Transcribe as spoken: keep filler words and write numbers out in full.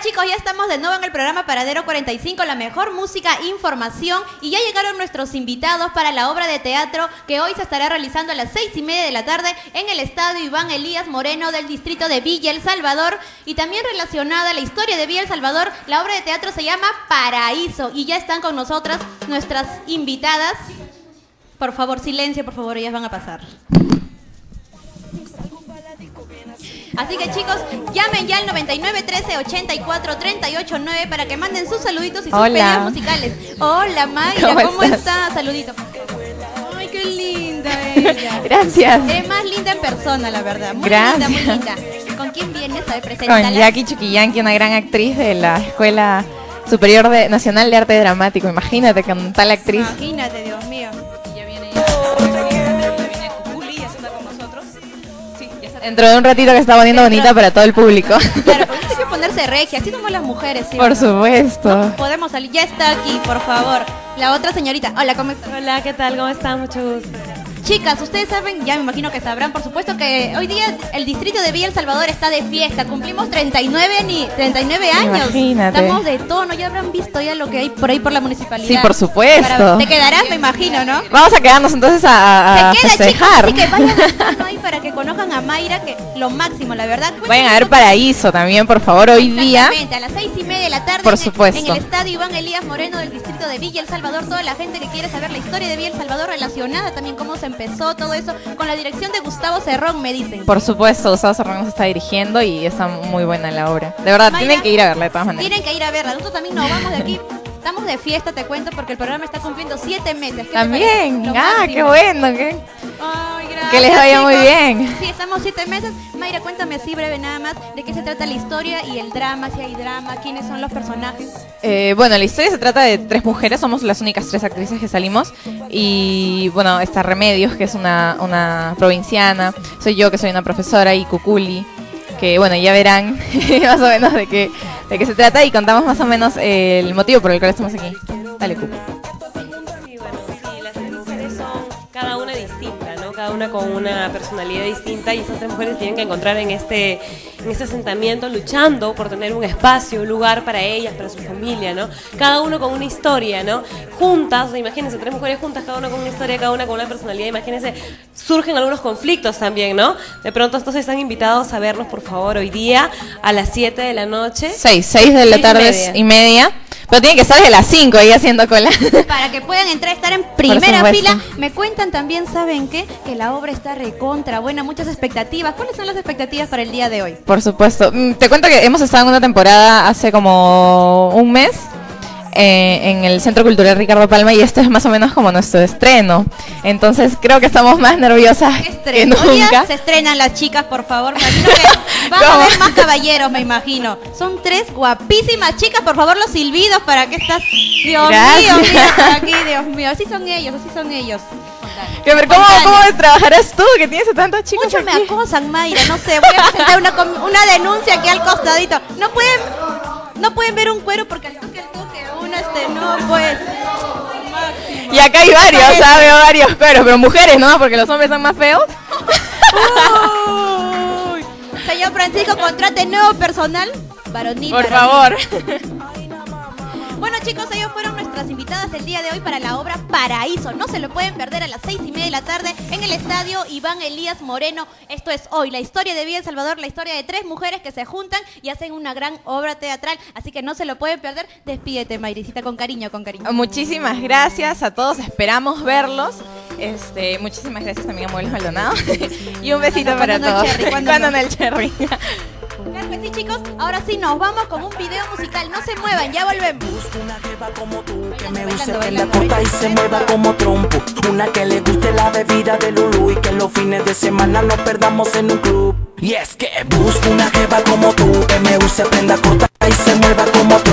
chicos, ya estamos de nuevo en el programa Paradero cuarenta y cinco, la mejor música, información, y ya llegaron nuestros invitados para la obra de teatro que hoy se estará realizando a las seis y media de la tarde en el Estadio Iván Elías Moreno del distrito de Villa El Salvador. Y también relacionada a la historia de Villa El Salvador, la obra de teatro se llama Paraíso, y ya están con nosotras nuestras invitadas. Por favor, silencio, por favor, ellas van a pasar. Así que chicos, llamen ya al noventa y nueve, trece, ochenta y cuatro, treinta y ocho, nueve para que manden sus saluditos y sus Hola. pedidos musicales. Hola Mayra, ¿cómo, ¿cómo estás? está? Saludito. Ay, qué linda ella. Gracias. Es más linda en persona, la verdad. Muy Gracias. linda, muy linda. ¿Con quién vienes? A ver, preséntala. Con Jackie Chuquillanqui, una gran actriz de la Escuela Superior de, Nacional de Arte Dramático. Imagínate con tal actriz. Imagínate, Dios mío. Y ya viene ya, ya viene Cuculi, ya está con nosotros. Sí, ya está. Dentro de un ratito que está poniendo bonita para todo el público. Claro, porque hay que ponerse regia, así somos las mujeres, ¿sí? Por supuesto. Podemos salir, ya está aquí, por favor. La otra señorita. Hola, ¿cómo estás? Hola, ¿qué tal? ¿Cómo están? Mucho gusto. Chicas, ustedes saben, ya me imagino que sabrán, por supuesto, que hoy día el distrito de Villa El Salvador está de fiesta. Cumplimos treinta y nueve, ni, treinta y nueve años. Imagínate. Estamos de tono, ya habrán visto ya lo que hay por ahí por la municipalidad. Sí, por supuesto. Para- te quedarás, me imagino, ¿no? Vamos a quedarnos entonces a, a Se queda, chicos, festejar. así que vayan al tono ahí para que conozcan a Mayra, que lo máximo, la verdad. Vayan a ver Paraíso también, por favor, hoy día. Exactamente, a las seis y media de la tarde. Por en el- supuesto. En el Estadio Iván Elías Moreno del distrito de Villa El Salvador. Toda la gente que quiere saber la historia de Villa El Salvador relacionada también cómo se empezó, todo eso, con la dirección de Gustavo Cerrón, me dicen. Por supuesto, Gustavo Cerrón nos está dirigiendo y está muy buena la obra. De verdad, Mayra, tienen que ir a verla de todas maneras. Tienen que ir a verla. Nosotros también nos vamos de aquí. Estamos de fiesta, te cuento, porque el programa está cumpliendo siete meses. ¿Qué te También. parece? Lo Ah, máximo. qué bueno. ¿Qué? Ay, gracias, Que les vaya muy chicos. bien. Sí, estamos siete meses. Mayra, cuéntame así breve nada más de qué se trata la historia y el drama, si hay drama, quiénes son los personajes. Eh, bueno, la historia se trata de tres mujeres, somos las únicas tres actrices que salimos. Y bueno, está Remedios, que es una, una provinciana. Soy yo, que soy una profesora, y Cuculi, que bueno, ya verán más o menos de qué, de qué se trata. Y contamos más o menos eh, el motivo por el cual estamos aquí. Dale, Cucu. Y bueno, sí, las tres mujeres son cada una distinta, ¿no? Cada una con una personalidad distinta, y esas tres mujeres tienen que encontrar en este, en este asentamiento, luchando por tener un espacio, un lugar para ellas, para su familia, ¿no? Cada uno con una historia, ¿no? Juntas, imagínense, tres mujeres juntas, cada una con una historia, cada una con una personalidad, imagínense, surgen algunos conflictos también, ¿no? De pronto entonces están invitados a vernos, por favor, hoy día a las siete de la noche. Seis, seis de la Seis y tarde media. y media. Pero tienen que estar desde las cinco ahí haciendo cola. Para que puedan entrar, estar en primera supuesto. fila. Me cuentan también, ¿saben qué? Que la obra está recontra buena, muchas expectativas. ¿Cuáles son las expectativas para el día de hoy? Por supuesto. Mm, Te cuento que hemos estado en una temporada hace como un mes eh, en el Centro Cultural Ricardo Palma, y esto es más o menos como nuestro estreno. Entonces creo que estamos más nerviosas que Estreno. Hoy día nunca. se estrenan las chicas, por favor. Me imagino que van a ¿Cómo? haber más caballeros, me imagino. Son tres guapísimas chicas, por favor, los silbidos para que estás. Dios Gracias. mío, mira por aquí, Dios mío. Así son ellos, así son ellos. Que ver, ¿Cómo, Espontánea. ¿Cómo trabajarás tú que tienes a tantos chicos Muchos me aquí? acosan, Mayra, no sé, voy a presentar una, com- una denuncia aquí al costadito. No pueden, no pueden ver un cuero porque al toque, al toque, uno este, no, pues. Y acá hay varios, ¿sabes? Veo varios cueros, pero mujeres, ¿no? Porque los hombres son más feos. Uy. Señor Francisco, contrate nuevo personal varonil. Por varonil. favor. Bueno, chicos, ellos fueron nuestras invitadas el día de hoy para la obra Paraíso. No se lo pueden perder a las seis y media de la tarde en el Estadio Iván Elías Moreno. Esto es hoy, la historia de Villa El Salvador, la historia de tres mujeres que se juntan y hacen una gran obra teatral. Así que no se lo pueden perder. Despídete, Mayricita, con cariño, con cariño. Muchísimas gracias a todos, esperamos verlos. Este, muchísimas gracias también a Muebles Maldonado. Y un besito ¿Cuándo para no el todos. cherry? ¿Cuándo ¿Cuándo no? no el cherry? Claro que sí, chicos. Ahora sí, nos vamos con un video musical. No se muevan, ya volvemos. Busco una jeva como tú, que me Bailando, use bailando, prenda corta y se mueva como trompo. Una que le guste la bebida de Lulú y que los fines de semana nos perdamos en un club. Y es que busco una jeva como tú, que me use prenda corta y se mueva como trompo.